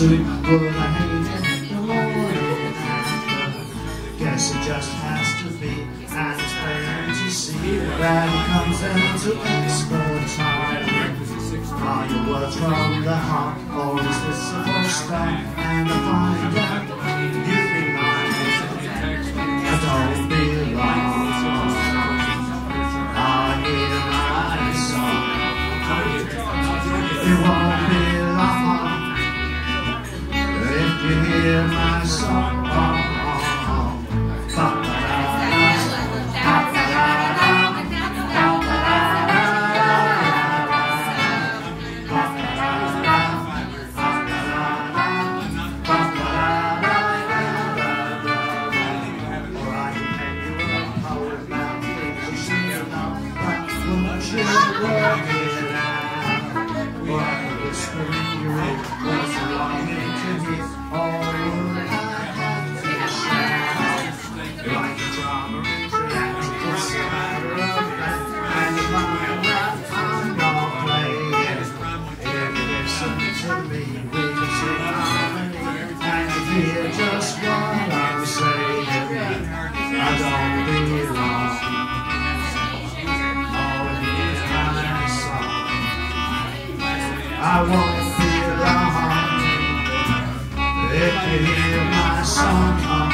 suit would I hate in the morning after? Guess it just has to be, and it's plain to see that it comes down to expert time. Are your words from the heart, or is this a false start? And I find out you've been mine. I don't belong. I hear my song. It won't be long if you hear my song. Just what I'm saying, I don't belong. Oh, here's my song. I won't be long if you hear my song.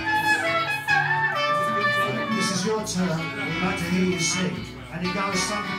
We'd like to hear you sing, and it goes something